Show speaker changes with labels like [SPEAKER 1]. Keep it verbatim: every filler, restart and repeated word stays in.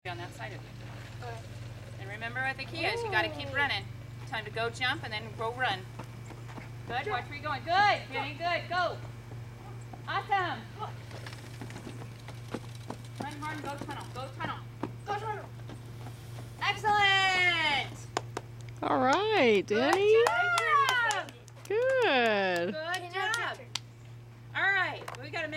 [SPEAKER 1] on that side of you. Okay. And remember what the key is. You got to keep running. Time to go jump and then go run. Good. Watch where you're going. Good. Jenny. Good. Go. Awesome. Run hard and go tunnel. Go tunnel. Go tunnel. Excellent.
[SPEAKER 2] All right, Danny.
[SPEAKER 1] Good job.
[SPEAKER 2] Good.
[SPEAKER 1] Good job. All right. We got to make